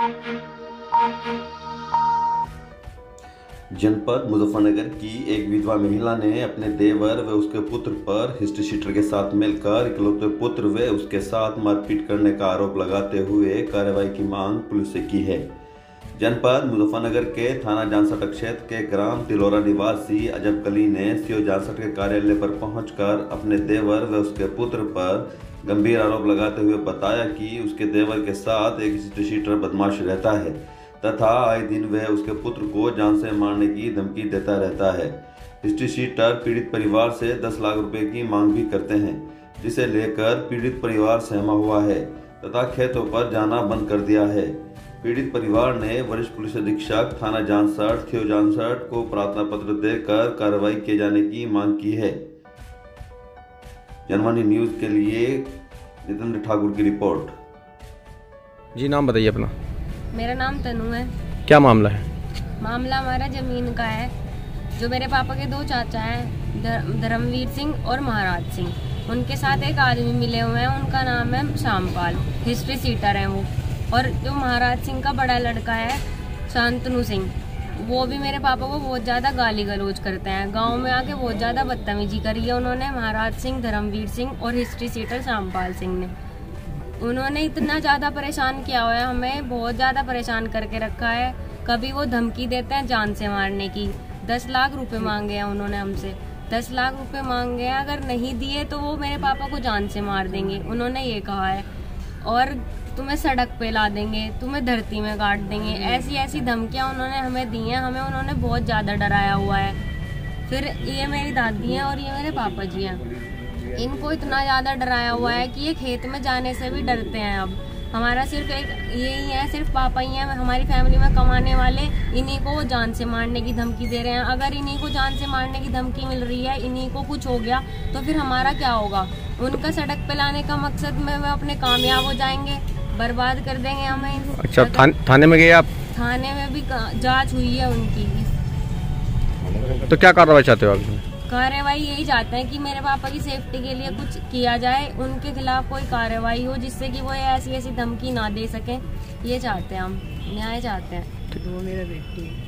जनपद मुजफ्फरनगर की एक विधवा महिला ने अपने देवर व उसके पुत्र पर हिस्ट्री शीटर के साथ मिलकर इकलौते पुत्र व उसके साथ मारपीट करने का आरोप लगाते हुए कार्रवाई की मांग पुलिस से की है। जनपद मुजफ्फरनगर के थाना जानसठ क्षेत्र के ग्राम तिलोरा निवासी अजब कली ने सीओ जानसठ के कार्यालय पर पहुंचकर अपने देवर व उसके पुत्र पर गंभीर आरोप लगाते हुए बताया कि उसके देवर के साथ एक हिस्ट्री शीटर बदमाश रहता है तथा आए दिन वह उसके पुत्र को जान से मारने की धमकी देता रहता है। हिस्ट्री शीटर पीड़ित परिवार से 10 लाख रुपए की मांग भी करते हैं, जिसे लेकर पीड़ित परिवार सहमा हुआ है तथा खेतों पर जाना बंद कर दिया है। पीड़ित परिवार ने वरिष्ठ पुलिस अधीक्षक थाना जानसठ सीओ जानसठ को प्रार्थना पत्र देकर कार्रवाई किए जाने की मांग की है। जनवाणी न्यूज के लिए जितेंद्र ठाकुर की रिपोर्ट। जी, नाम बताइए अपना। मेरा नाम तनु है। क्या मामला है? मामला हमारा जमीन का है। जो मेरे पापा के 2 चाचा हैं, धर्मवीर सिंह और महाराज सिंह, उनके साथ एक आदमी मिले हुए हैं, उनका नाम है श्यामपाल, हिस्ट्री सीटर हैं वो। और जो महाराज सिंह का बड़ा लड़का है शांतनु सिंह, वो भी मेरे पापा को बहुत ज़्यादा गाली गलौज करते हैं। गांव में आके बहुत ज़्यादा बदतमीजी करी है उन्होंने, महाराज सिंह, धर्मवीर सिंह और हिस्ट्री सीटर श्यामपाल सिंह ने। उन्होंने इतना ज़्यादा परेशान किया हुआ है, हमें बहुत ज़्यादा परेशान करके रखा है। कभी वो धमकी देते हैं जान से मारने की। 10 लाख रुपए मांगे हैं उन्होंने हमसे, 10 लाख रुपए मांगे हैं। अगर नहीं दिए तो वो मेरे पापा को जान से मार देंगे, उन्होंने ये कहा है। और तुम्हें सड़क पे ला देंगे, तुम्हें धरती में गाड़ देंगे, ऐसी ऐसी धमकियाँ उन्होंने हमें दी हैं। हमें उन्होंने बहुत ज़्यादा डराया हुआ है। फिर ये मेरी दादी हैं और ये मेरे पापा जी हैं, इनको इतना ज़्यादा डराया हुआ है कि ये खेत में जाने से भी डरते हैं। अब हमारा सिर्फ एक यही है, सिर्फ पापा ही हैं हमारी फैमिली में कमाने वाले, इन्हीं को वो जान से मारने की धमकी दे रहे हैं। अगर इन्हीं को जान से मारने की धमकी मिल रही है, इन्हीं को कुछ हो गया तो फिर हमारा क्या होगा? उनका सड़क पे लाने का मकसद में वे अपने कामयाब हो जाएंगे, बर्बाद कर देंगे हमें। अच्छा, थाने में गए आप? थाने में भी जाँच हुई है उनकी। तो क्या कार्रवाई चाहते हो आप? कार्रवाई यही चाहते हैं कि मेरे पापा की सेफ्टी के लिए कुछ किया जाए, उनके खिलाफ कोई कार्रवाई हो जिससे कि वो ऐसी ऐसी धमकी ना दे सकें। ये चाहते हैं हम, न्याय चाहते हैं। वो मेरा बेटी है।